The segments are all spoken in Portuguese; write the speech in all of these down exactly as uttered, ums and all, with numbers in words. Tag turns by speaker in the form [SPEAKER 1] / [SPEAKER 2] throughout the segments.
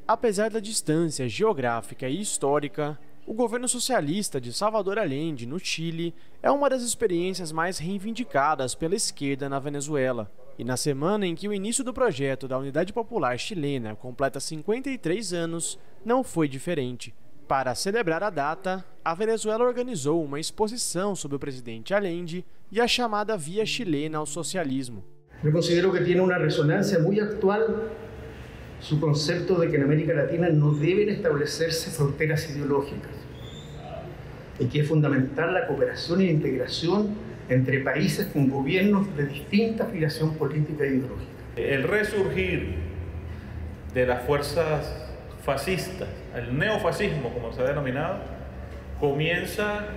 [SPEAKER 1] Apesar da distância geográfica e histórica, o governo socialista de Salvador Allende, no Chile, é uma das experiências mais reivindicadas pela esquerda na Venezuela. E na semana em que o início do projeto da Unidade Popular Chilena completa cinquenta e três anos, não foi diferente. Para celebrar a data, a Venezuela organizou uma exposição sobre o presidente Allende e a chamada Via Chilena ao Socialismo.
[SPEAKER 2] Eu considero que tem uma ressonância muito atual su concepto de que en América Latina no deben establecerse fronteras ideológicas y que es fundamental la cooperación y la integración entre países con gobiernos de distinta afiliación política e ideológica.
[SPEAKER 3] El resurgir de las fuerzas fascistas, el neofascismo como se ha denominado, comienza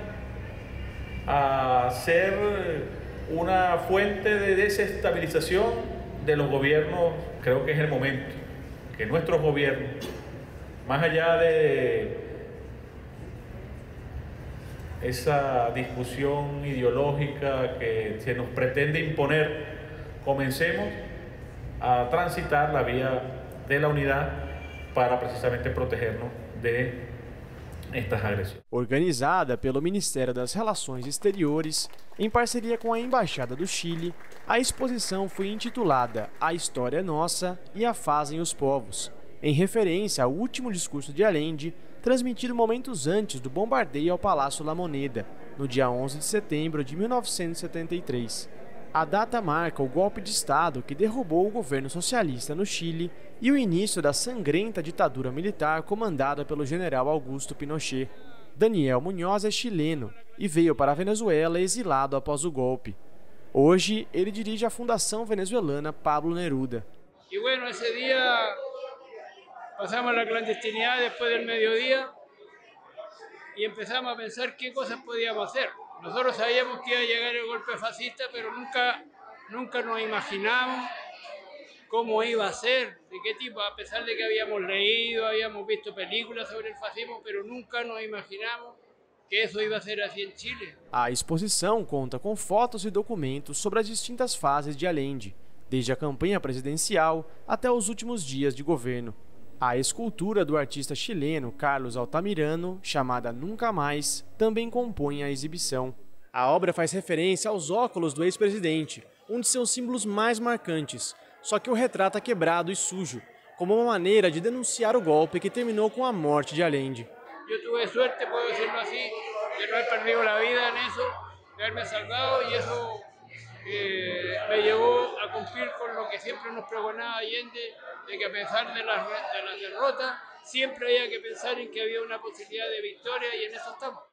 [SPEAKER 3] a ser una fuente de desestabilización de los gobiernos. Creo que es el momento que nuestros gobiernos, más allá de esa discusión ideológica que se nos pretende imponer, comencemos a transitar la vía de la unidad para precisamente protegernos de estas agresiones.
[SPEAKER 1] Organizada pelo Ministério das Relações Exteriores, em parceria com a Embaixada do Chile, a exposição foi intitulada A História é Nossa e a Fazem os Povos, em referência ao último discurso de Allende, transmitido momentos antes do bombardeio ao Palácio La Moneda, no dia onze de setembro de mil novecentos e setenta e três. A data marca o golpe de Estado que derrubou o governo socialista no Chile e o início da sangrenta ditadura militar comandada pelo general Augusto Pinochet. Daniel Muñoz é chileno e veio para a Venezuela exilado após o golpe. Hoje, ele dirige a Fundação Venezuelana Pablo Neruda.
[SPEAKER 4] E bueno, esse dia passamos a clandestinidade depois do mediodía e empezamos a pensar que coisas podíamos fazer. Nosotros sabíamos que iba a llegar el golpe fascista, pero nunca, nunca nos imaginamos cómo iba a ser, de qué tipo, a pesar de que habíamos leído, habíamos visto películas sobre el fascismo, pero nunca nos imaginamos que isso ia ser assim em Chile.
[SPEAKER 1] A exposição conta com fotos e documentos sobre as distintas fases de Allende, desde a campanha presidencial até os últimos dias de governo. A escultura do artista chileno Carlos Altamirano, chamada Nunca Mais, também compõe a exibição. A obra faz referência aos óculos do ex-presidente, um de seus símbolos mais marcantes, só que o retrata quebrado e sujo, como uma maneira de denunciar o golpe que terminou com a morte de Allende.
[SPEAKER 4] Eu tive suerte, puedo decirlo así, de no haber perdido la vida en eso, de haberme salvado y eso eh, me llevó a cumplir con lo que siempre nos pregonaba Allende, de que a pesar de las, de las derrotas, siempre había que pensar en que había una posibilidad de victoria y en eso estamos.